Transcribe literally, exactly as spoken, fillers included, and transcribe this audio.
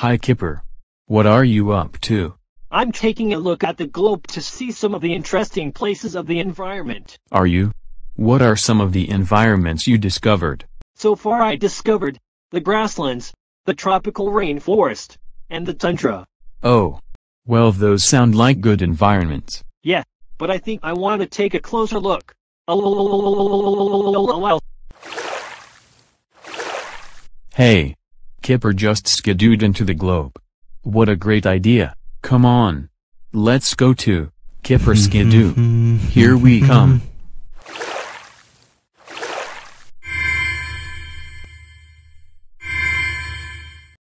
Hi Kipper. What are you up to? I'm taking a look at the globe to see some of the interesting places of the environment. Are you? What are some of the environments you discovered? So far I discovered the grasslands, the tropical rainforest, and the tundra. Oh. Well, those sound like good environments. Yeah, but I think I want to take a closer look. Hey. Kipper just skidooed into the globe. What a great idea. Come on. Let's go to Kipper Skidoo. Here we come.